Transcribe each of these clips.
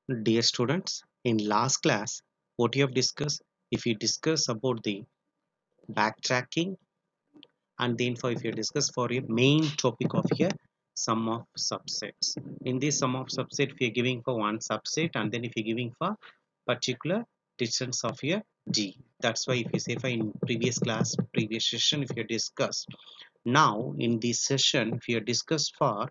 Dear students, in last class, what you have discussed, if you discuss about the backtracking, and then for if you discuss for a main topic of here, sum of subsets. In this sum of subset, if you're giving for one subset, and then if you're giving for particular distance of your d. That's why if you say for in previous class, previous session, if you discussed. Now in this session, if you discussed for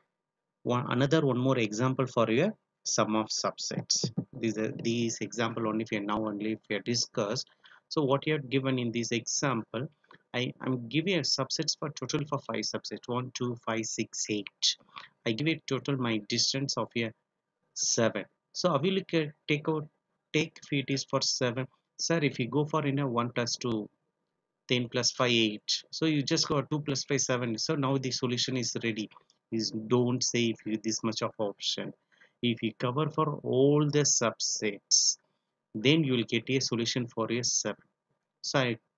one more example for your sum of subsets. These example only if you now only if you discussed. So what you have given in this example, I'm giving a subsets for total for five subsets 1 2 5 6 8. I give it total my distance of a 7. So I will look at take if it is for 7. Sir, if you go for in a 1 plus 2 10 plus 5 8, so you just got 2 plus 5 7. So now the solution is ready. Is don't say if you this much of option. If you cover for all the subsets, then you will get a solution for a 7. So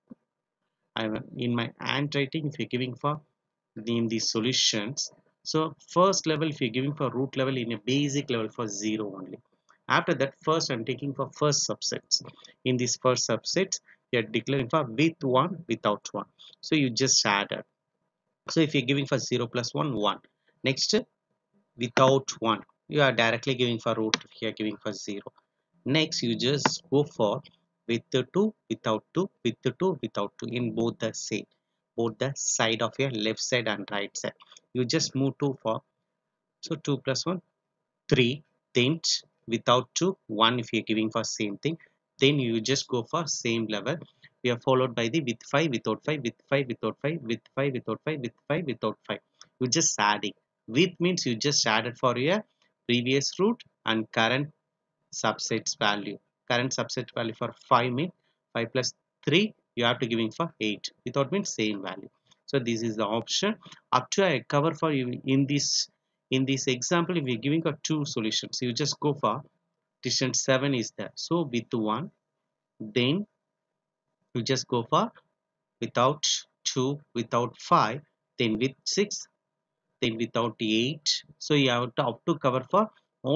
I'm in my handwriting if you're giving for in the solutions. So first level if you're giving for root level in a basic level for 0 only. After that, first I'm taking for first subsets. In this first subsets, you're declaring for with 1 without 1. So you just add it. So if you're giving for 0 plus 1 1. Next, without 1, you are directly giving for root if you are giving for 0. Next, you just go for with the 2 without 2 with the 2 without 2 in both the same, both the side of your left side and right side. You just move 2 for, so 2 plus 1 3. Then without 2 1 if you're giving for same thing. Then you just go for same level. We are followed by the with 5 without 5 with 5 without 5 with 5 without 5 with 5 without 5. You just adding. With means you just added for your previous root and current subsets value. Current subset value for 5 means 5 plus 3 you have to giving for 8. Without means same value. So this is the option. Up to I cover for you in this example. If we're giving a two solutions, you just go for distance 7 is there. So with 1, then you just go for without 2 without 5, then with 6, then without 8. So you have to up to cover for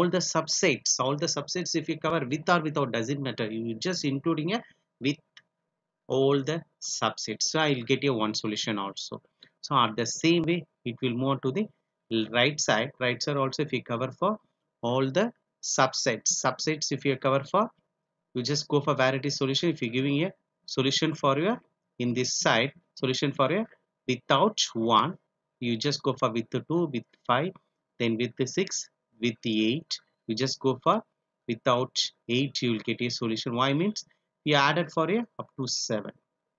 all the subsets. If you cover with or without doesn't matter, you just including a with all the subsets. So I'll get you one solution also. So at the same way it will move on to the right side also. If you cover for all the subsets if you cover for, you just go for variety solution. If you're giving a solution for your in this side, solution for a without 1, you just go for with the 2 with 5, then with the 6 with the 8. You just go for without 8, you will get a solution. Why means you added for a up to 7.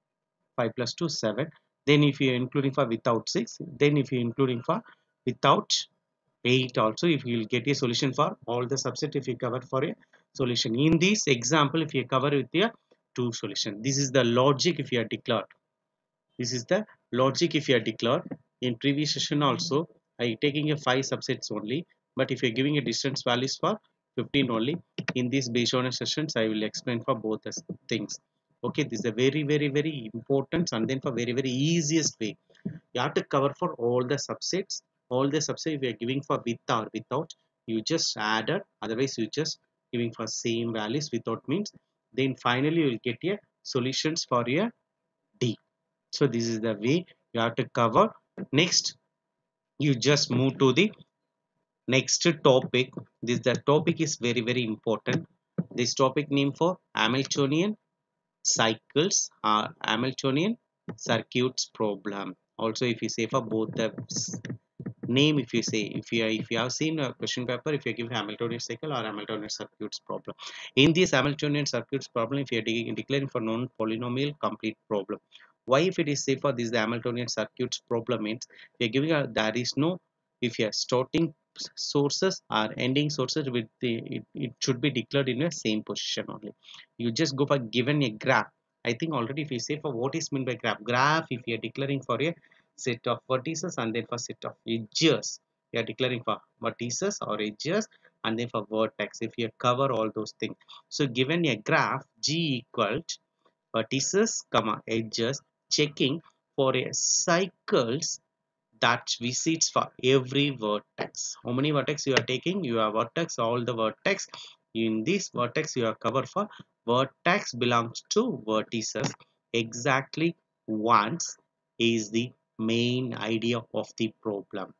5 plus 2 7. Then if you are including for without 6, then if you are including for without 8 also, if you will get a solution for all the subset if you cover for a solution. In this example, if you cover with a two solution, this is the logic if you are declared. This is the logic if you are declared. In previous session also, I taking a 5 subsets only, but if you are giving a distance values for 15 only, in this based on sessions I will explain for both the things. Okay, this is a very important, and then for very easiest way you have to cover for all the subsets. All the subsets we are giving for with or without, you just added, otherwise you just giving for same values without means, then finally you will get a solutions for your d. So this is the way you have to cover. Next, you just move to the next topic. This the topic is very important. This topic name for Hamiltonian cycles or Hamiltonian circuits problem. Also if you say for both the name, if you say if you have seen a question paper, if you give Hamiltonian cycle or Hamiltonian circuits problem. In this Hamiltonian circuits problem, if you are declaring for non-polynomial complete problem. Why if it is say for this the Hamiltonian circuits problem means we are giving a there is no, if you are starting sources or ending sources with the it should be declared in a same position only. You just go for given a graph. I think already if you say for what is meant by graph, if you are declaring for a set of vertices and then for set of edges, you are declaring for vertices or edges and then for vertex if you cover all those things. So given a graph G equals vertices comma edges, checking for a cycles that visits for every vertex. How many vertex you are taking? You are vertex, all the vertex. In this vertex you are covered for vertex belongs to vertices exactly once is the main idea of the problem.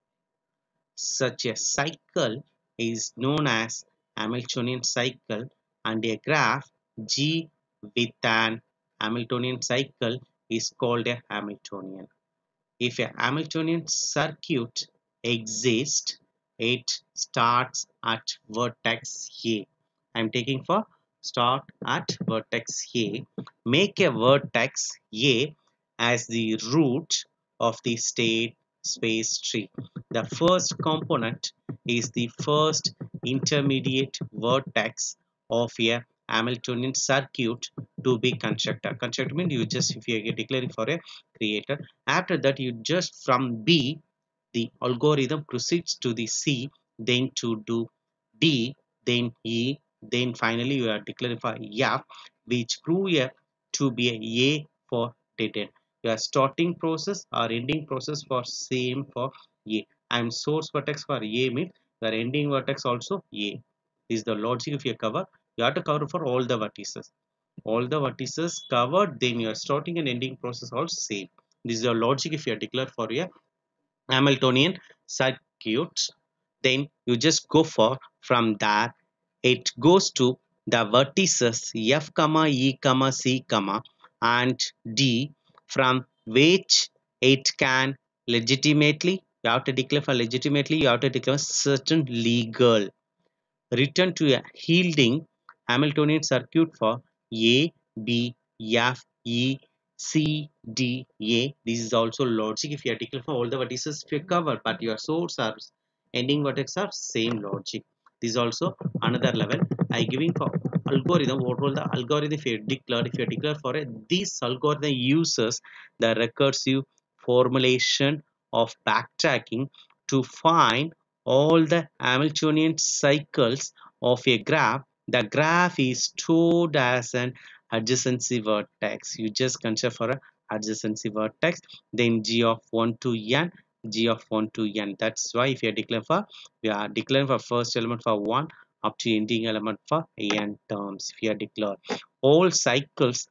Such a cycle is known as Hamiltonian cycle, and a graph G with an Hamiltonian cycle is called a Hamiltonian. If a Hamiltonian circuit exists, it starts at vertex A. I'm taking for start at vertex A. Make a vertex A as the root of the state space tree. The first component is the first intermediate vertex of a Hamiltonian circuit to be constructed. Constructed means you just if you are declaring for a creator. After that, you just from B, the algorithm proceeds to the C, then to do D, then E, then finally you are declaring for F, which prove F to be a for dead end. Your starting process or ending process for same for A. And source vertex for A means your ending vertex also A. This is the logic if you cover. You have to cover for all the vertices. All the vertices covered, then your starting and ending process all same. This is your logic if you are declared for a Hamiltonian circuit. Then you just go for from there it goes to the vertices F comma E comma C comma and D from which it can legitimately you have to declare for legitimately you have to declare certain legal return to a yielding Hamiltonian circuit for A, B, F, E, C, D, A. This is also logic if you are declared for all the vertices if you cover, but your source are ending vertex are same logic. This is also another level. I giving for algorithm. What will the algorithm if you declare for a this algorithm uses the recursive formulation of backtracking to find all the Hamiltonian cycles of a graph. The graph is stored as an adjacency vertex. You just consider for a adjacency vertex, then g of 1 to n, g of 1 to n. That's why if you declare for, we are declaring for first element for 1 up to ending element for n terms. If you declare all cycles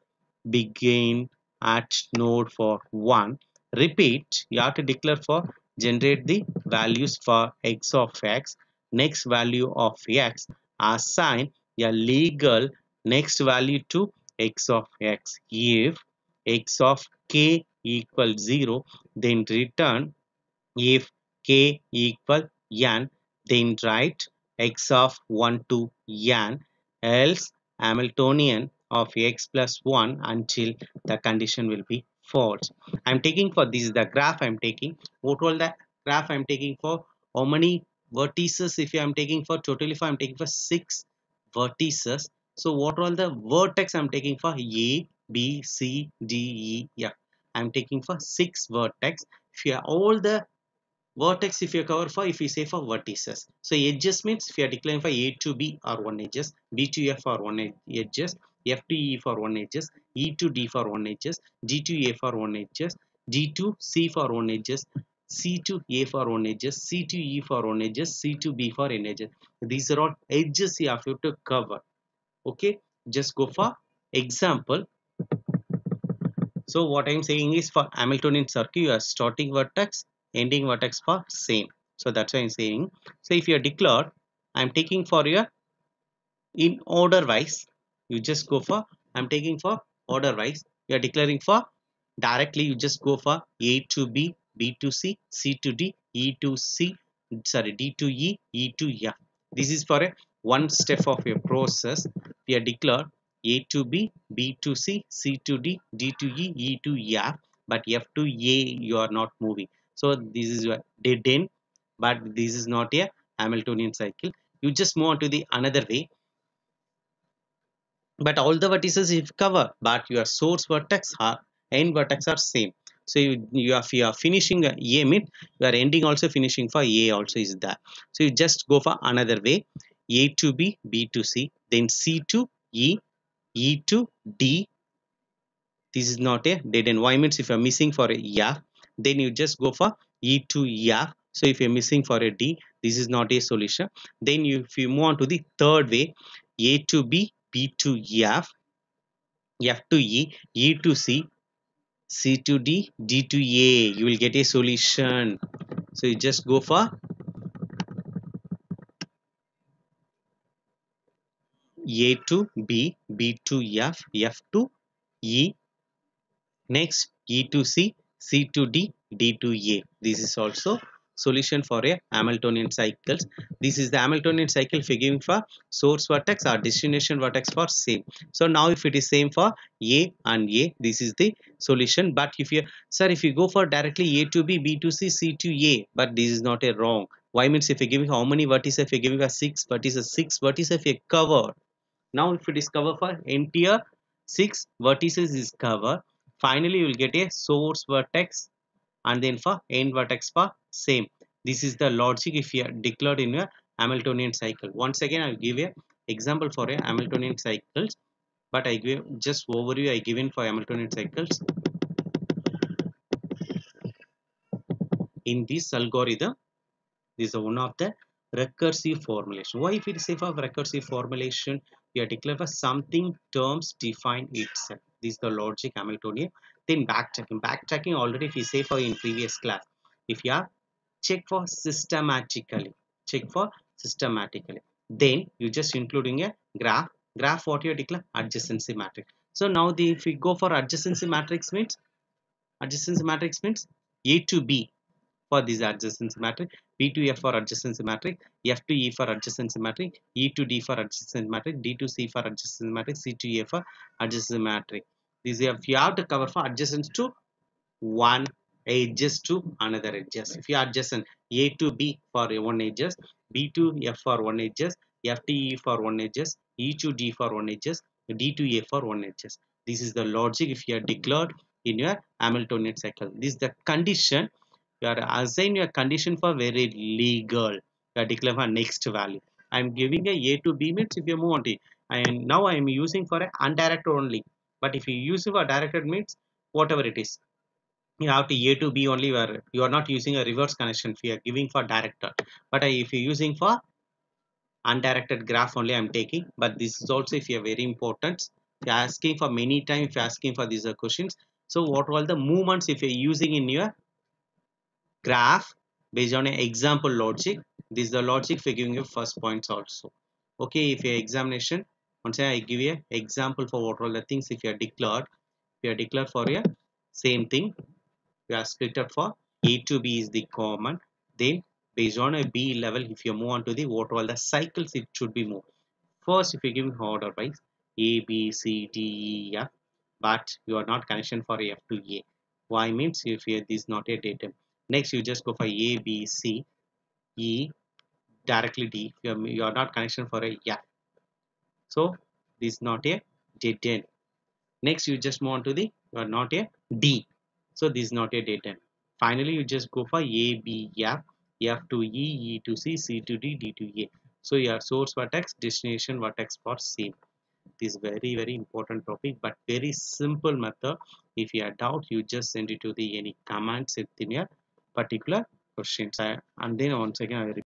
begin at node for 1. Repeat, you have to declare for generate the values for x of x, next value of x, assign a legal next value to x of x. If x of k equals 0, then return if k equal n, then write x of 1 to n, else Hamiltonian of x plus 1 until the condition will be false. I'm taking for this is the graph I'm taking. What all the graph I'm taking for? How many vertices if I'm taking for totally if I'm taking for 6 vertices. So what all the vertex I'm taking for A, B, C, D, E, F. I'm taking for 6 vertex. If you have all the vertex if you cover for if we say for vertices, so edges means if you are declaring for A to B are one edges, B to F are one edges, F to E for one edges, E to D for one edges, G to A for one edges, D to C for one edges, C to A for one edges, C to E for one edges, C to B for n edges. These are all edges you have to cover. Okay, just go for example. So what I'm saying is for Hamiltonian circuit, you are starting vertex, ending vertex for same. So that's why I'm saying. So if you are declared, I'm taking for your in order wise. You just go for I'm taking for order wise. You are declaring for directly. You just go for A to B, B to C, C to D, E to C, sorry D to E, E to F. This is for a one step of your process. We are declared A to B, B to C, C to D, D to E, E to F, but F to A you are not moving. So this is your dead end, but this is not a Hamiltonian cycle. You just move on to the another way, but all the vertices you cover, but your source vertex are end vertex are same. So you are finishing a mid, you are ending also finishing for A also is that. So you just go for another way, A to B, B to C, then C to E, E to D. This is not a dead end. Why means if you are missing for a F, then you just go for E to F. So if you're missing for a D, this is not a solution. Then if you move on to the third way, A to B, B to F, F to E, E to C, C to D, D to A, you will get a solution. So you just go for A to B, B to F, F to E, next E to C, C to D, D to A. This is also solution for a Hamiltonian cycles. This is the Hamiltonian cycle figuring for source vertex or destination vertex for same. So now if it is same for A and A, this is the solution. But if you, sir, if you go for directly A to B, B to C, C to A, but this is not a wrong. Why? Means if you're giving how many vertices, if you're giving a six vertices if you cover. Now if you discover for entire 6 vertices is covered, finally you will get a source vertex and then for end vertex for same. This is the logic if you are declared in a Hamiltonian cycle. Once again I will give a example for a Hamiltonian cycles, but I give just overview I given for Hamiltonian cycles. In this algorithm, this is one of the recursive formulation. Why if it is say for recursive formulation, we are declared for something terms define itself. This is the logic Hamiltonian. Then backtracking. Backtracking already if you say for in previous class. If you are check for systematically. Check for systematically. Then you just including a graph. Graph what you declare adjacency matrix. So now the if we go for adjacency matrix means A to B for this adjacency matrix, B to F for adjacency matrix, F to E for adjacency matrix, E to D for adjacency matrix, D to C for adjacency matrix, C to A for adjacency matrix. This if you have to cover for adjacent to one edges to another edges. If you are adjacent A to B for one edges, B to F for one edges, F to E for one edges, E to D for one edges, D to A for one edges. This is the logic if you are declared in your Hamiltonian cycle. This is the condition. You are assign your condition for very legal. You are declare for next value. I am giving a to B means if you move on to, and now I am using for a undirected only. But if you use it for directed means whatever it is, you have to A to B only where you are not using a reverse connection if you are giving for directed. But if you're using for undirected graph only I'm taking. But this is also if you are very important. If you're asking for many times, if you're asking for these questions. So what are all the movements if you're using in your graph based on an example logic? This is the logic for giving you first points also. Okay, if your examination, once I give you an example for what all the things if you are declared, for a same thing, we are split up for A to B is the common. Then based on a B level, if you move on to the what all the cycles it should be moved. First, if you give order wise A, B, C, D, E, F, but you are not connection for F to A. Y means if this is not a datum. Next, you just go for A, B, C, E, directly D. You are not connection for a F. So this is not a dead end. Next, you just move on to the you are not a D. So this is not a data. Finally, you just go for A, B, F, F to E, E to C, C to D, D to A. So your source vertex, destination vertex for same. This is very very important topic, but very simple method. If you have doubt, you just send it to the any comments in your particular questions. And then once again, I